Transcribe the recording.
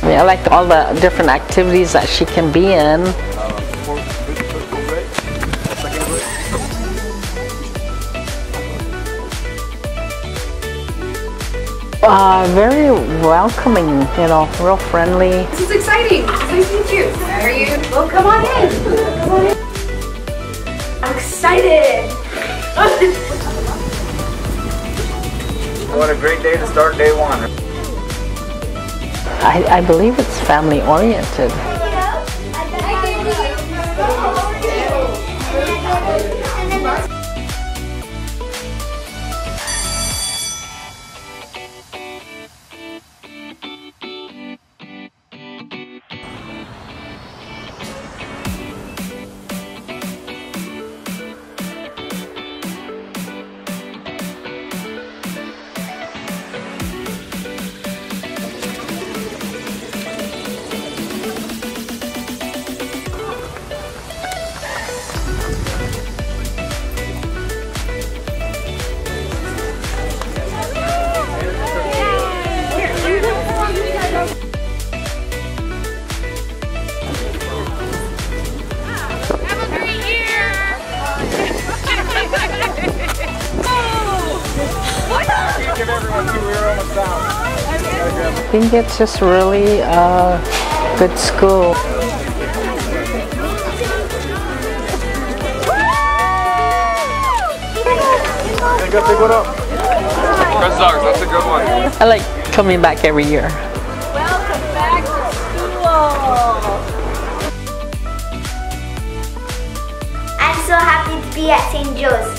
I like all the different activities that she can be in. Very welcoming, you know, real friendly. This is exciting. It's nice to meet you. How are you? Well, come on in. Come on in. I'm excited. What a great day to start day one. I believe it's family oriented. I think it's just really a good school. Pick one up. Press dogs, that's a good one. I like coming back every year. Welcome back to school. I'm so happy to be at St. Joe's.